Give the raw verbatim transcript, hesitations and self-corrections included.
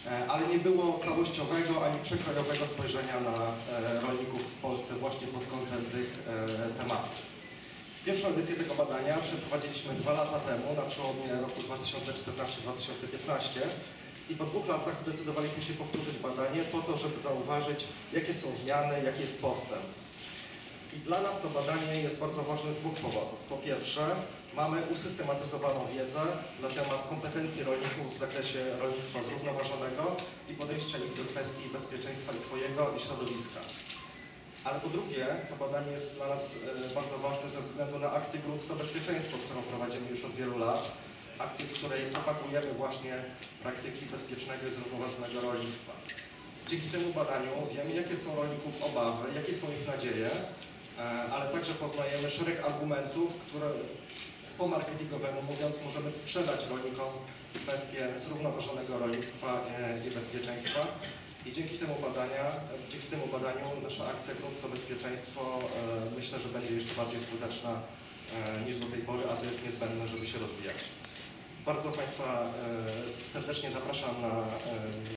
ale nie było całościowego ani przekrojowego spojrzenia na rolników w Polsce właśnie pod kątem tych tematów. Pierwszą edycję tego badania przeprowadziliśmy dwa lata temu, na przełomie roku dwa tysiące czternastego do dwa tysiące piętnastego i po dwóch latach zdecydowaliśmy się powtórzyć badanie po to, żeby zauważyć, jakie są zmiany, jaki jest postęp. I dla nas to badanie jest bardzo ważne z dwóch powodów. Po pierwsze, mamy usystematyzowaną wiedzę na temat kompetencji rolników w zakresie rolnictwa zrównoważonego i podejścia ich do kwestii bezpieczeństwa i swojego i środowiska. Ale po drugie, to badanie jest dla nas bardzo ważne ze względu na akcję Grunt to Bezpieczeństwo, którą prowadzimy już od wielu lat. Akcję, w której propagujemy właśnie praktyki bezpiecznego i zrównoważonego rolnictwa. Dzięki temu badaniu wiemy, jakie są rolników obawy, jakie są ich nadzieje, ale także poznajemy szereg argumentów, które po marketingowemu mówiąc możemy sprzedać rolnikom kwestię zrównoważonego rolnictwa i bezpieczeństwa. I dzięki temu, badania, dzięki temu badaniu nasza akcja Grunt to Bezpieczeństwo myślę, że będzie jeszcze bardziej skuteczna niż do tej pory, a to jest niezbędne, żeby się rozwijać. Bardzo Państwa serdecznie zapraszam na